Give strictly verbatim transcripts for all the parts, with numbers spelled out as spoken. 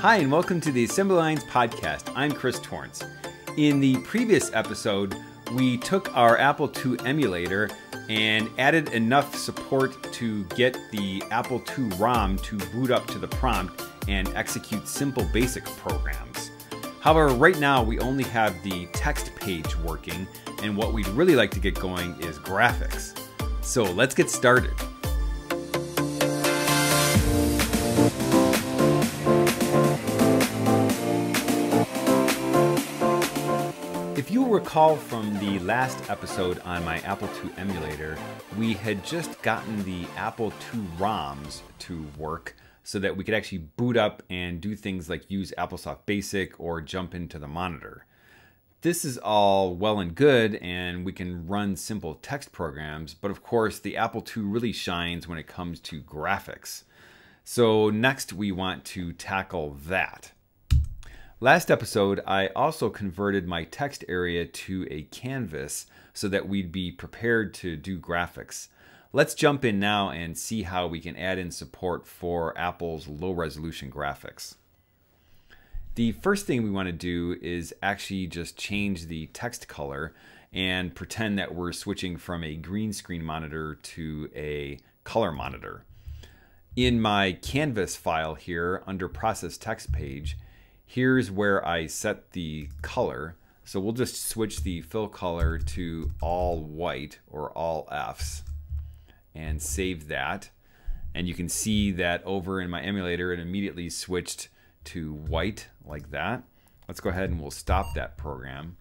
Hi, and welcome to the Assembly Lines podcast. I'm Chris Torrance. In the previous episode, we took our Apple two emulator and added enough support to get the Apple two ROM to boot up to the prompt and execute simple basic programs. However, right now we only have the text page working, and what we'd really like to get going is graphics. So let's get started. If you'll recall from the last episode on my Apple two emulator, we had just gotten the Apple two ROMs to work so that we could actually boot up and do things like use AppleSoft Basic or jump into the monitor. This is all well and good, and we can run simple text programs, but of course the Apple two really shines when it comes to graphics. So next we want to tackle that. Last episode, I also converted my text area to a canvas so that we'd be prepared to do graphics. Let's jump in now and see how we can add in support for Apple's low-resolution graphics. The first thing we want to do is actually just change the text color and pretend that we're switching from a green screen monitor to a color monitor. In my canvas file here, under Process Text Page, here's where I set the color. So we'll just switch the fill color to all white or all Fs and save that. And you can see that over in my emulator, it immediately switched to white like that. Let's go ahead and we'll stop that program.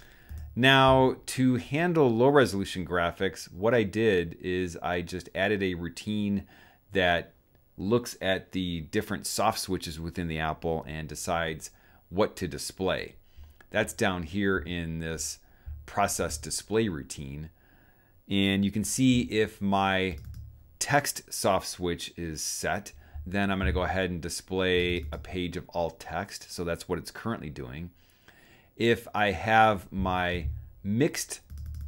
Now, to handle low resolution graphics, what I did is I just added a routine that looks at the different soft switches within the Apple and decides what to display. That's down here in this process display routine. And you can see if my text soft switch is set, then I'm going to go ahead and display a page of all text. So that's what it's currently doing. If I have my mixed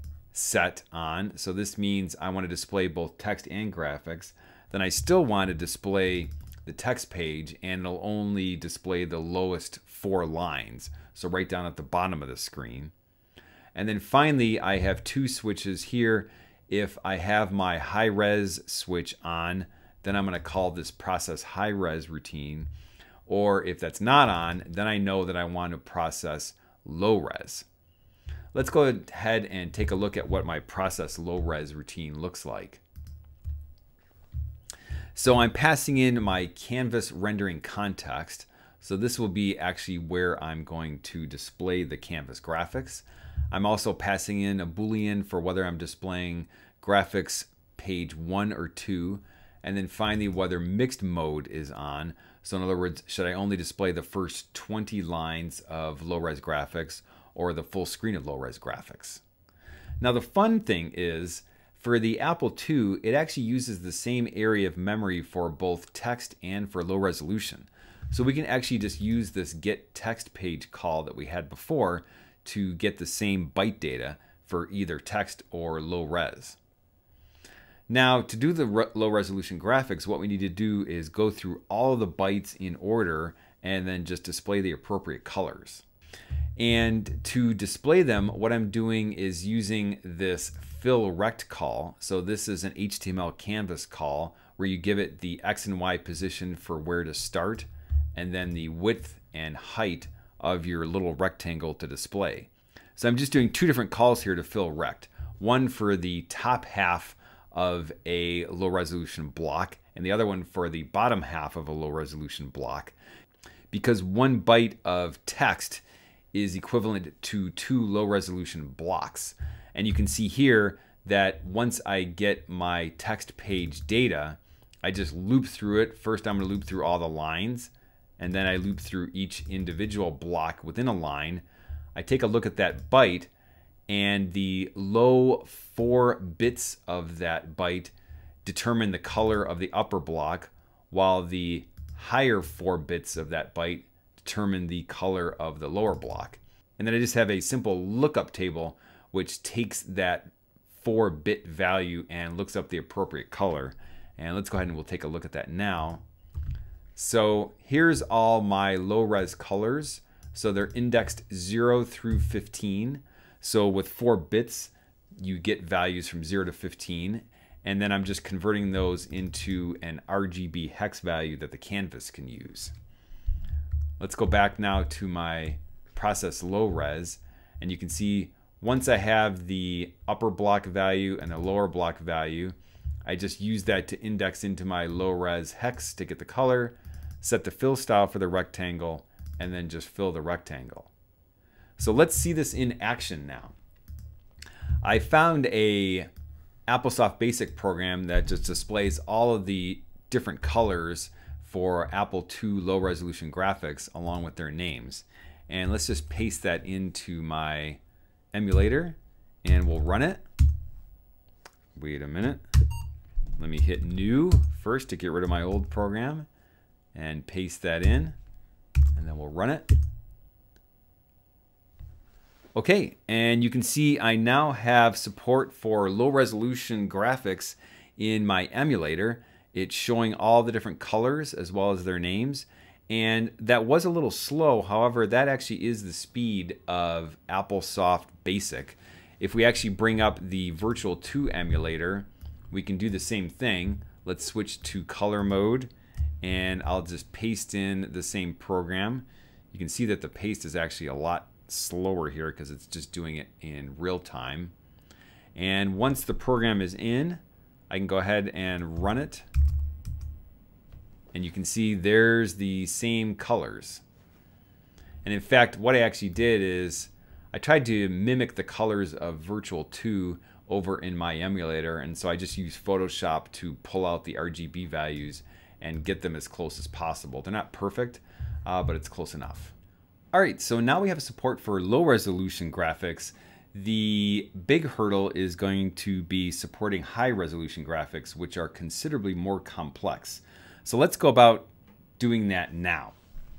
set on, so this means I want to display both text and graphics, then I still want to display the text page, and it'll only display the lowest four lines, so right down at the bottom of the screen. And then finally, I have two switches here. If I have my high res switch on, then I'm going to call this process high res routine. Or if that's not on, then I know that I want to process low res. Let's go ahead and take a look at what my process low res routine looks like. So I'm passing in my canvas rendering context. So this will be actually where I'm going to display the canvas graphics. I'm also passing in a Boolean for whether I'm displaying graphics page one or two, and then finally whether mixed mode is on. So in other words, should I only display the first twenty lines of low-res graphics or the full screen of low-res graphics? Now the fun thing is, for the Apple two, it actually uses the same area of memory for both text and for low resolution. So we can actually just use this get text page call that we had before to get the same byte data for either text or low res. Now, to do the re low resolution graphics, what we need to do is go through all of the bytes in order and then just display the appropriate colors. And to display them, what I'm doing is using this fill rect call. So this is an H T M L canvas call where you give it the X and Y position for where to start and then the width and height of your little rectangle to display. So I'm just doing two different calls here to fill rect. One for the top half of a low resolution block and the other one for the bottom half of a low resolution block, because one byte of text is equivalent to two low resolution blocks. And you can see here that once I get my text page data, I just loop through it. First, I'm going to loop through all the lines, and then I loop through each individual block within a line. I take a look at that byte, and the low four bits of that byte determine the color of the upper block, while the higher four bits of that byte determine the color of the lower block. And then I just have a simple lookup table which takes that four bit value and looks up the appropriate color. And let's go ahead and we'll take a look at that now. So here's all my low-res colors. So they're indexed zero through fifteen. So with four bits, you get values from zero to fifteen. And then I'm just converting those into an R G B hex value that the canvas can use. Let's go back now to my process low res, and you can see once I have the upper block value and the lower block value, I just use that to index into my low res hex to get the color, set the fill style for the rectangle, and then just fill the rectangle. So let's see this in action now. I found a AppleSoft Basic program that just displays all of the different colors for Apple two low resolution graphics along with their names. And let's just paste that into my emulator and we'll run it. Wait a minute. Let me hit new first to get rid of my old program and paste that in, and then we'll run it. Okay, and you can see I now have support for low resolution graphics in my emulator. It's showing all the different colors as well as their names. And that was a little slow. However, that actually is the speed of AppleSoft Basic. If we actually bring up the Virtual two emulator, we can do the same thing. Let's switch to color mode, and I'll just paste in the same program. You can see that the paste is actually a lot slower here because it's just doing it in real time. And once the program is in, I can go ahead and run it. And you can see there's the same colors. And in fact, what I actually did is I tried to mimic the colors of Virtual two over in my emulator. And so I just used Photoshop to pull out the R G B values and get them as close as possible. They're not perfect, uh, but it's close enough. All right, so now we have support for low resolution graphics. The big hurdle is going to be supporting high resolution graphics, which are considerably more complex. So let's go about doing that now.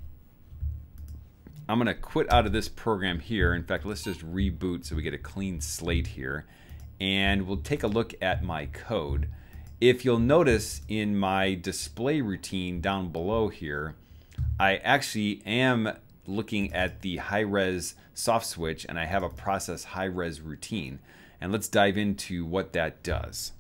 I'm going to quit out of this program here. In fact, let's just reboot so we get a clean slate here. And we'll take a look at my code. If you'll notice in my display routine down below here, I actually am looking at the high-res soft switch, and I have a process high-res routine. And let's dive into what that does.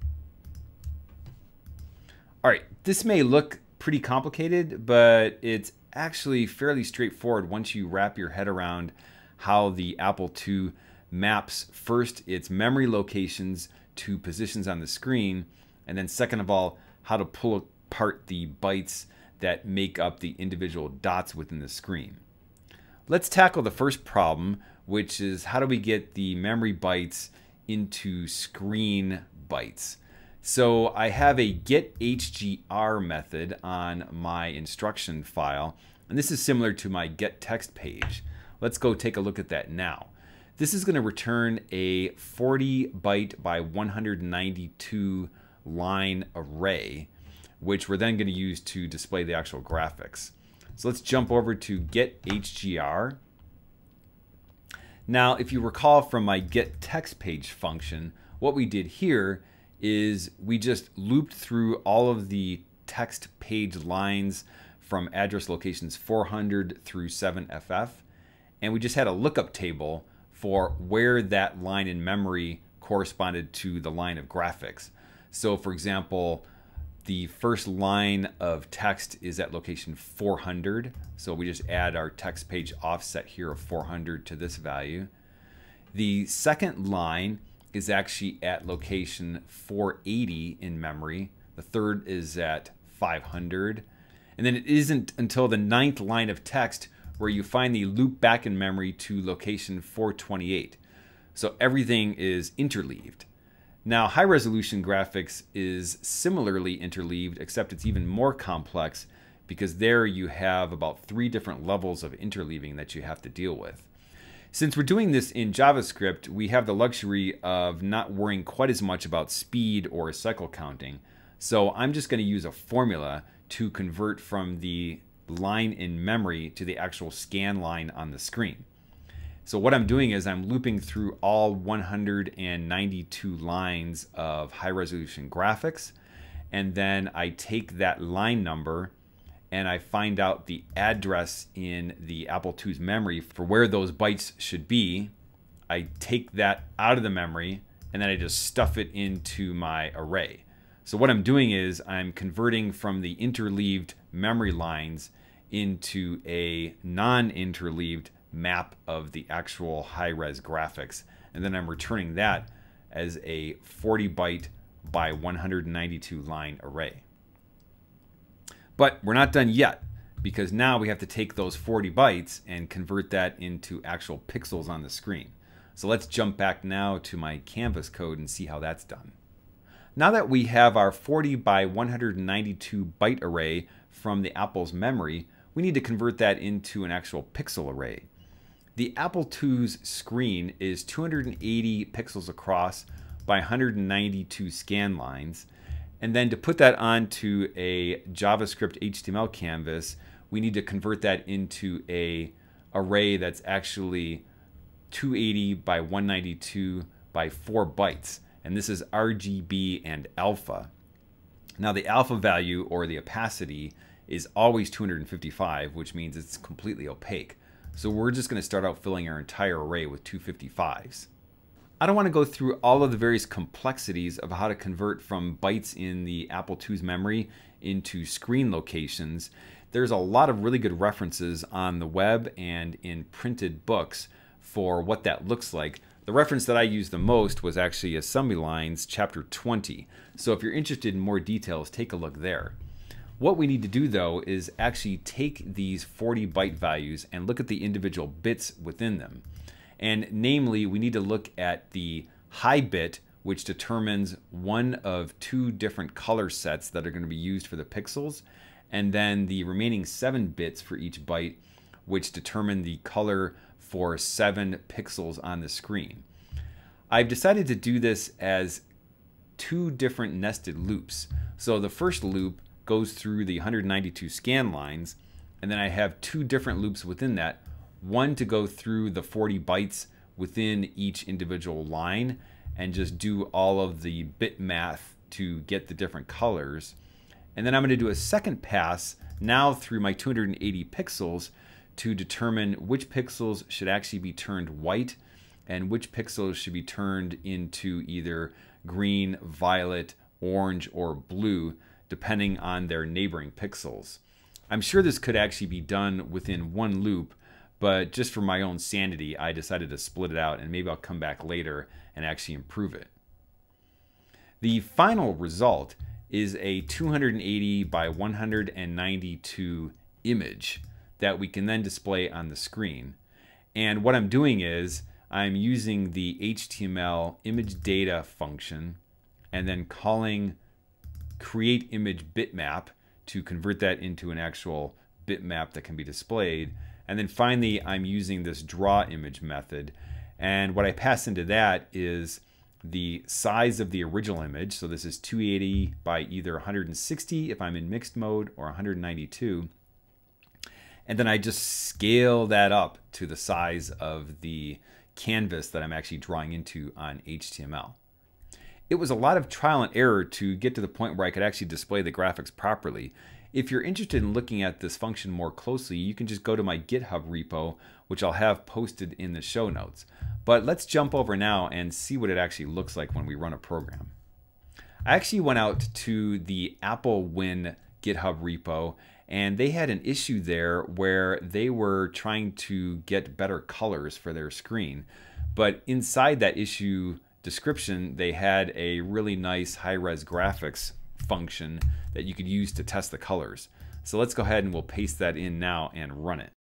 All right, this may look pretty complicated, but it's actually fairly straightforward once you wrap your head around how the Apple two maps first its memory locations to positions on the screen, and then second of all, how to pull apart the bytes that make up the individual dots within the screen. Let's tackle the first problem, which is how do we get the memory bytes into screen bytes? So I have a get H G R method on my instruction file, and this is similar to my get text page. Let's go take a look at that now. This is going to return a forty byte by one hundred ninety-two line array, which we're then going to use to display the actual graphics. So let's jump over to get H G R. Now, if you recall from my get text page function, what we did here is we just looped through all of the text page lines from address locations four hundred through seven F F, and we just had a lookup table for where that line in memory corresponded to the line of graphics. So for example, the first line of text is at location four hundred, so we just add our text page offset here of four hundred to this value. The second line is actually at location four eighty in memory. The third is at five hundred. And then it isn't until the ninth line of text where you find the loop back in memory to location four twenty-eight. So everything is interleaved. Now, high resolution graphics is similarly interleaved, except it's even more complex because there you have about three different levels of interleaving that you have to deal with. Since we're doing this in JavaScript, we have the luxury of not worrying quite as much about speed or cycle counting. So I'm just going to use a formula to convert from the line in memory to the actual scan line on the screen. So what I'm doing is I'm looping through all one hundred ninety-two lines of high resolution graphics, and then I take that line number and I find out the address in the Apple two's memory for where those bytes should be, I take that out of the memory and then I just stuff it into my array. So what I'm doing is I'm converting from the interleaved memory lines into a non-interleaved map of the actual high-res graphics, and then I'm returning that as a forty byte by one hundred ninety-two line array. But we're not done yet, because now we have to take those forty bytes and convert that into actual pixels on the screen. So let's jump back now to my Canvas code and see how that's done. Now that we have our forty by one hundred ninety-two byte array from the Apple's memory, we need to convert that into an actual pixel array. The Apple two's screen is two hundred eighty pixels across by one hundred ninety-two scan lines. And then to put that onto a JavaScript H T M L canvas, we need to convert that into a array that's actually two hundred eighty by one ninety-two by four bytes. And this is R G B and alpha. Now the alpha value, or the opacity, is always two hundred fifty-five, which means it's completely opaque. So we're just going to start out filling our entire array with two fifty-fives. I don't want to go through all of the various complexities of how to convert from bytes in the Apple two's memory into screen locations. There's a lot of really good references on the web and in printed books for what that looks like. The reference that I used the most was actually Assembly Lines chapter twenty. So if you're interested in more details, take a look there. What we need to do though is actually take these forty byte values and look at the individual bits within them. And namely, we need to look at the high bit, which determines one of two different color sets that are going to be used for the pixels, and then the remaining seven bits for each byte, which determine the color for seven pixels on the screen. I've decided to do this as two different nested loops. So the first loop goes through the one hundred ninety-two scan lines, and then I have two different loops within that, one to go through the forty bytes within each individual line and just do all of the bit math to get the different colors. And then I'm going to do a second pass now through my two hundred eighty pixels to determine which pixels should actually be turned white and which pixels should be turned into either green, violet, orange, or blue, depending on their neighboring pixels. I'm sure this could actually be done within one loop, but just for my own sanity, I decided to split it out, and maybe I'll come back later and actually improve it. The final result is a two hundred eighty by one hundred ninety-two image that we can then display on the screen. And what I'm doing is I'm using the H T M L image data function and then calling create image bitmap to convert that into an actual bitmap that can be displayed. And then finally, I'm using this draw image method. And what I pass into that is the size of the original image. So this is two eighty by either one hundred sixty if I'm in mixed mode, or one hundred ninety-two. And then I just scale that up to the size of the canvas that I'm actually drawing into on H T M L. It was a lot of trial and error to get to the point where I could actually display the graphics properly. If you're interested in looking at this function more closely, you can just go to my GitHub repo, which I'll have posted in the show notes. But let's jump over now and see what it actually looks like when we run a program. I actually went out to the Apple Win GitHub repo, and they had an issue there where they were trying to get better colors for their screen. But inside that issue description, they had a really nice high-res graphics function that you could use to test the colors. So let's go ahead and we'll paste that in now and run it.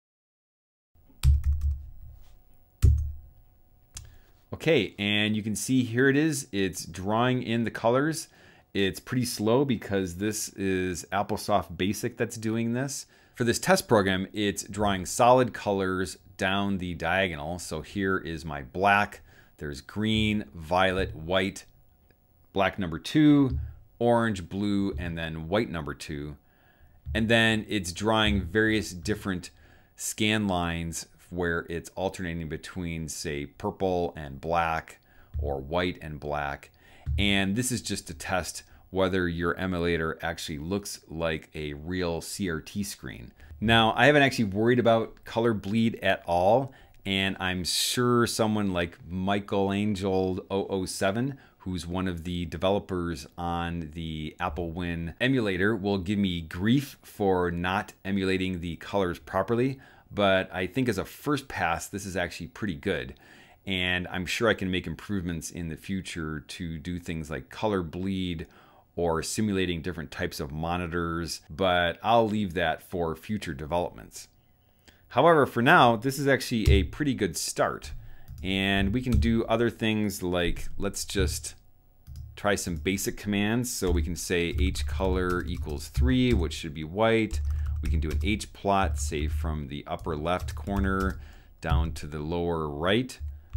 Okay, and you can see here it is. It's drawing in the colors. It's pretty slow because this is AppleSoft Basic that's doing this. For this test program, it's drawing solid colors down the diagonal. So here is my black. There's green, violet, white, black number two, orange, blue, and then white number two. And then it's drawing various different scan lines where it's alternating between, say, purple and black or white and black. And this is just to test whether your emulator actually looks like a real C R T screen. Now, I haven't actually worried about color bleed at all, and I'm sure someone like Michelangelo zero zero seven, who's one of the developers on the Apple Win emulator, will give me grief for not emulating the colors properly, but I think as a first pass, this is actually pretty good. And I'm sure I can make improvements in the future to do things like color bleed or simulating different types of monitors, but I'll leave that for future developments. However, for now, this is actually a pretty good start. And we can do other things like, let's just try some basic commands. So we can say hcolor equals three, which should be white. We can do an hplot, say from the upper left corner down to the lower right.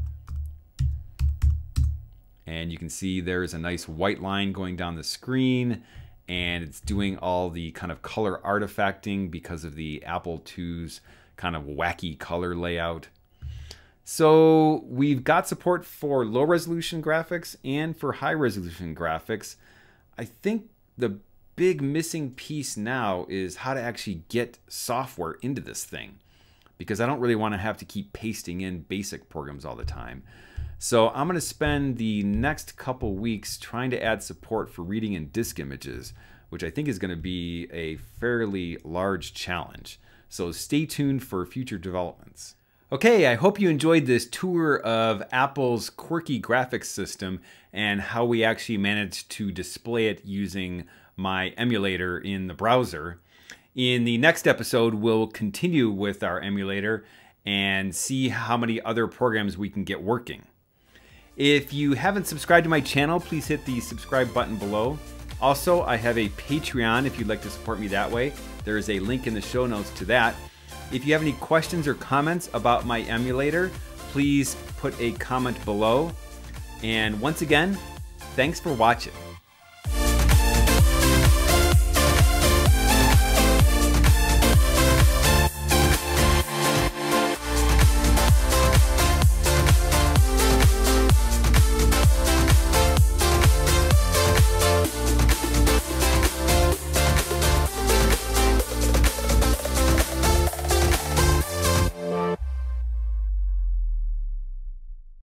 And you can see there's a nice white line going down the screen, and it's doing all the kind of color artifacting because of the Apple two's kind of wacky color layout. So we've got support for low resolution graphics and for high resolution graphics. I think the big missing piece now is how to actually get software into this thing, because I don't really want to have to keep pasting in basic programs all the time. So I'm going to spend the next couple weeks trying to add support for reading in disk images, which I think is going to be a fairly large challenge. So stay tuned for future developments. Okay, I hope you enjoyed this tour of Apple's quirky graphics system and how we actually managed to display it using my emulator in the browser. In the next episode, we'll continue with our emulator and see how many other programs we can get working. If you haven't subscribed to my channel, please hit the subscribe button below. Also, I have a Patreon if you'd like to support me that way. There is a link in the show notes to that. If you have any questions or comments about my emulator, please put a comment below. And once again, thanks for watching.